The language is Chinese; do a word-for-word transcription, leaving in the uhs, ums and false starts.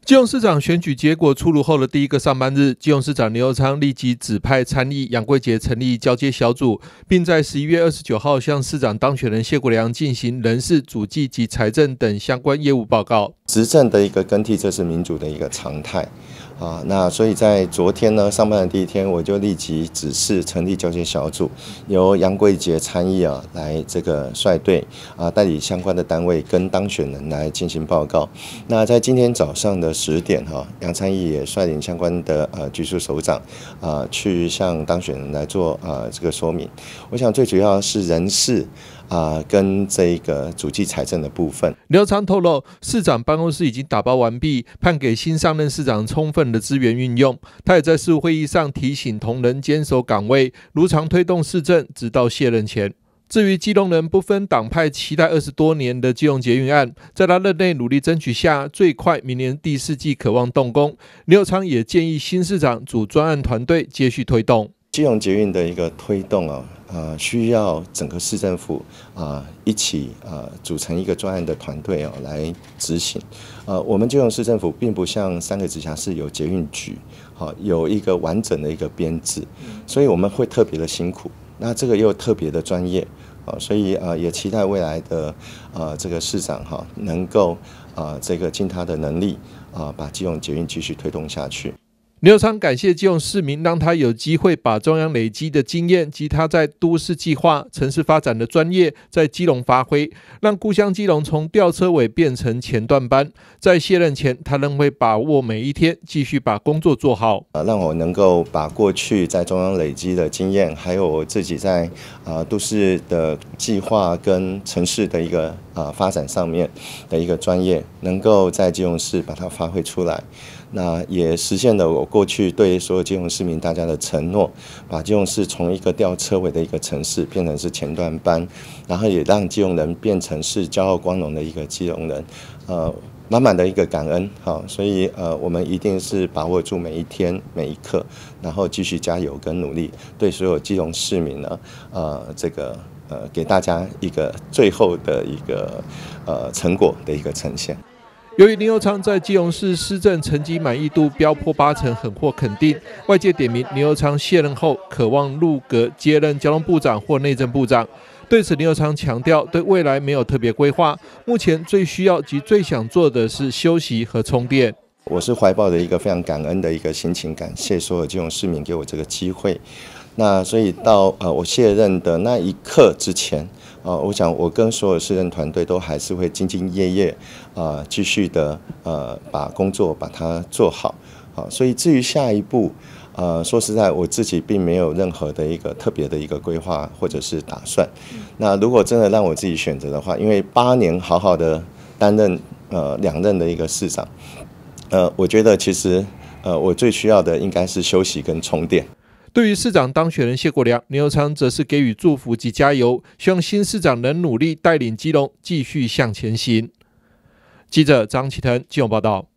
基隆市长选举结果出炉后的第一个上班日，基隆市长林右昌立即指派参议杨贵杰成立交接小组，并在十一月二十九号向市长当选人谢国良进行人事、主计及财政等相关业务报告。 执政的一个更替，这是民主的一个常态啊。那所以在昨天呢，上班的第一天，我就立即指示成立交接小组，由杨贵杰参议啊来这个率队啊，代理相关的单位跟当选人来进行报告。那在今天早上的十点哈、啊，杨参议也率领相关的呃局处首长啊，去向当选人来做呃这个说明。我想最主要是人事。啊，跟这个主计财政的部分， 林右昌透露，市长办公室已经打包完毕，判给新上任市长充分的资源运用。他也在事务会议上提醒同仁坚守岗位，如常推动市政，直到卸任前。至于基隆人不分党派期待二十多年的基隆捷运案，在他任内努力争取下，最快明年第四季可望动工。林右昌也建议新市长组专案团队接续推动基隆捷运的一个推动啊。呃，需要整个市政府啊、呃、一起呃组成一个专案的团队哦来执行。呃，我们基隆市政府并不像三个直辖市有捷运局，好、哦、有一个完整的一个编制，所以我们会特别的辛苦。那这个又特别的专业，啊、哦，所以呃也期待未来的呃这个市长哈、哦、能够呃这个尽他的能力啊、呃、把基隆捷运继续推动下去。 林右昌感谢基隆市民，让他有机会把中央累积的经验及他在都市计划、城市发展的专业在基隆发挥，让故乡基隆从吊车尾变成前段班。在卸任前，他仍会把握每一天，继续把工作做好。 呃，让我能够把过去在中央累积的经验，还有我自己在呃都市的计划跟城市的一个呃发展上面的一个专业，能够在基隆市把它发挥出来。那也实现了我过去对所有基隆市民大家的承诺，把基隆市从一个吊车尾的一个城市变成是前段班，然后也让基隆人变成是骄傲光荣的一个基隆人，呃，满满的一个感恩，好，所以呃，我们一定是把握住每一天每一刻，然后继续加油跟努力，对所有基隆市民呢，呃，这个呃，给大家一个最后的一个呃成果的一个呈现。 由于林右昌在基隆市施政成绩满意度飙破八成，很获肯定。外界点名林右昌卸任后，渴望入阁接任交通部长或内政部长。对此，林右昌强调，对未来没有特别规划，目前最需要及最想做的是休息和充电。 我是怀抱着一个非常感恩的一个心情，感谢所有基隆市民给我这个机会。那所以到呃我卸任的那一刻之前，啊、呃，我想我跟所有市政团队都还是会兢兢业业，啊、呃，继续的呃把工作把它做好。好，所以至于下一步，呃，说实在，我自己并没有任何的一个特别的一个规划或者是打算。那如果真的让我自己选择的话，因为八年好好的担任呃两任的一个市长，呃，我觉得其实呃我最需要的应该是休息跟充电。 对于市长当选人谢国良，林右昌则是给予祝福及加油，希望新市长能努力带领基隆继续向前行。记者张启腾基隆报道。